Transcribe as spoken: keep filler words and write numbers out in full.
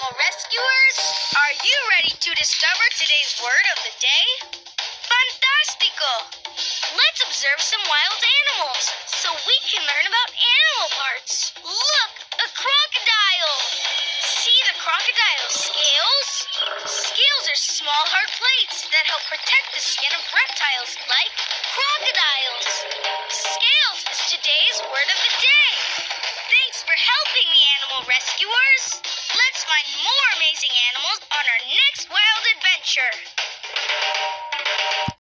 animal rescuers. Are you ready to discover today's word of the day? Fantástico! Let's observe some wild animals so we can learn about animal parts. Look, a crocodile! See the crocodile's scales? Scales are small, hard plates that help protect the skin of reptiles like crocodiles. Scales is today's word of the day.